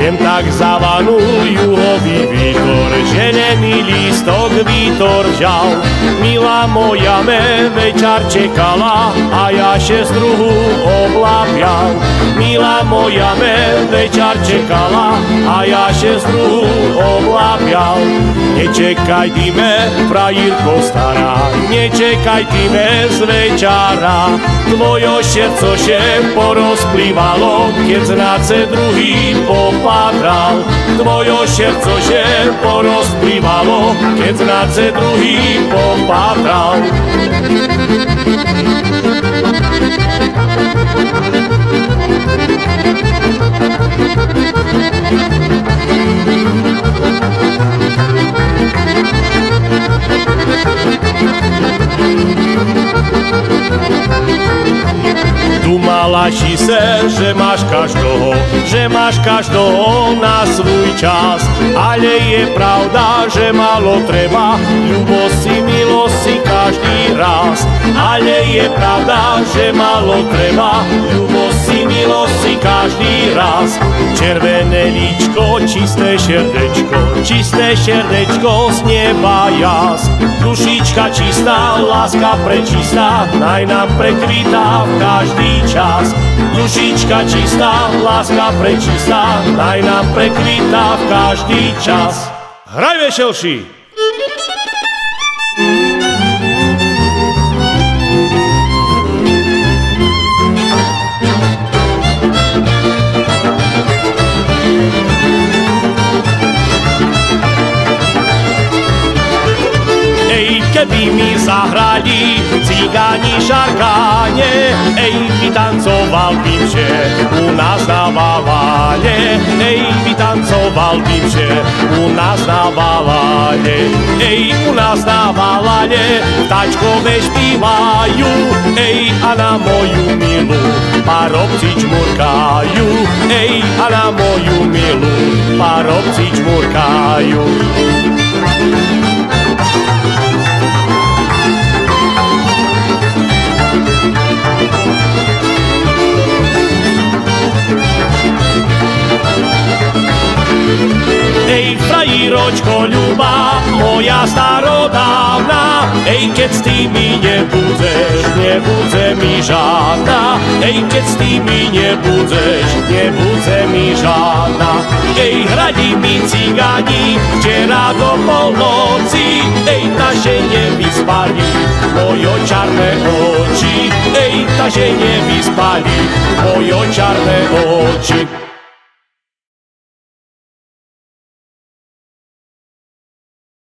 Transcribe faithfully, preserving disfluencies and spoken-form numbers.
Jen tak zavanul juhový vietor, želený lístok vietor žal. Milá moja me večer čekala a ja šest druhú oblápial. Milá moja me večer čekala a ja šest druhú oblápial. Nečekaj ty me, frajírko stará, nečekaj ty me z večera. Tvojo šerco še porozplývalo, keď na ce druhý popátral. Tvojo šerco še porozplývalo, keď na ce druhý popátral. Dumala si se, že máš každého, že máš každého na svůj čas. Ale je pravda, že málo treba, ľubosť si, milosť si každý raz. Ale je pravda, že málo treba, ľubosť si, milosť si každý raz. Červené líčko, čisté šerdečko, čisté šerdečko z neba jas. Dušička čistá, láska prečistá, naj nám prekvítá v každý čas. Dušička čistá, láska prečistá, naj nám prekvítá v každý čas. Hraj, Vešelší! Keby mi zahrali cigáni šarkáne, ej, vytancoval bym, že u nás na Valáne. Ej, vytancoval bym, že u nás na Valáne. Ej, u nás na Valáne vtáčkové špívajú, ej, a na moju milú parobci čmurkajú. Ej, a na moju milú parobci čmurkajú. Ej, frajíročko ľubá, moja starodávna, ej, keď s tými nebudeš, nebude mi žádna. Ej, keď s tými nebudeš, nebude mi žádna. Ej, hradí mi cigáni, včera do polnoci, ej, taže nevyspali mojo čarné oči. Ej, taže nevyspali mojo čarné oči.